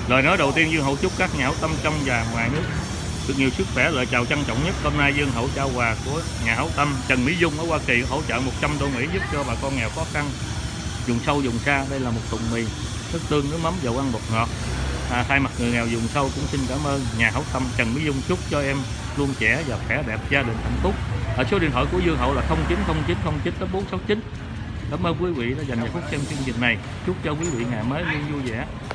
Lời nói đầu tiên Dương Hậu chúc các nhà hảo tâm trong và ngoài nước được nhiều sức khỏe. Lời chào trân trọng nhất hôm nay Dương Hậu trao quà của nhà hảo tâm Trần Mỹ Dung ở Hoa Kỳ hỗ trợ 100 đô Mỹ giúp cho bà con nghèo khó khăn vùng sâu vùng xa. Đây là một thùng mì, nước tương, nước mắm, dầu ăn, bột ngọt. Thay mặt người nghèo vùng sâu cũng xin cảm ơn nhà hảo tâm Trần Mỹ Dung, chúc cho em luôn trẻ và khỏe đẹp, gia đình hạnh phúc. Ở số điện thoại của Dương Hậu là 0909098469. Cảm ơn quý vị đã dành vài phút xem chương trình này. Chúc cho quý vị ngày mới luôn vui vẻ.